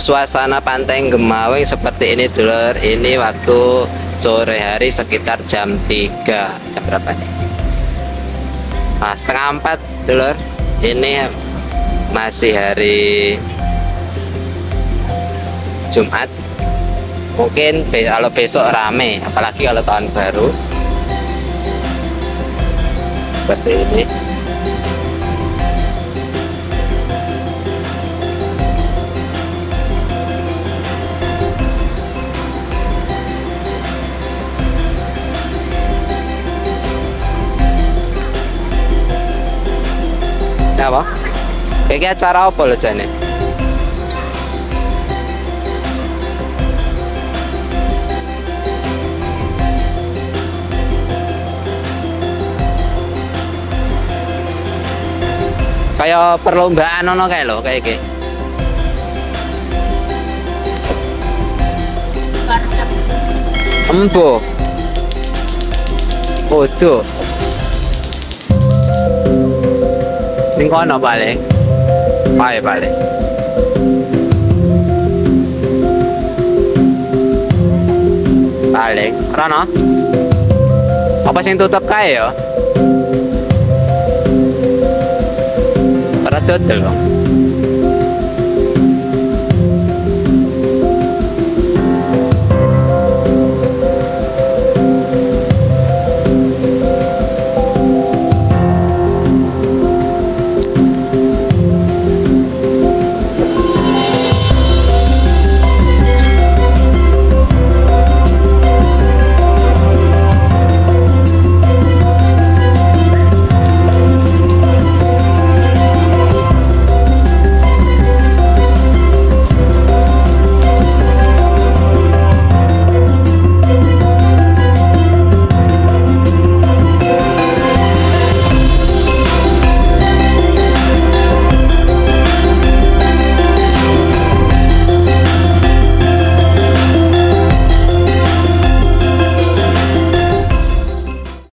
suasana pantai Gemawing seperti ini dulur. Ini waktu sore hari sekitar jam 3. Jam berapa nih? Nah, setengah 4 dulur. Ini masih hari Jumat. Mungkin kalau besok rame, apalagi kalau tahun baru seperti ini. Apa? Kayak acara apa lo jane? Kayak perlombaan ono kayak lo kayak gini. Embo. Foto. Ning kono paling. Paling. Paling. Rono. Apa sing tutup kae ya? Ora tutup.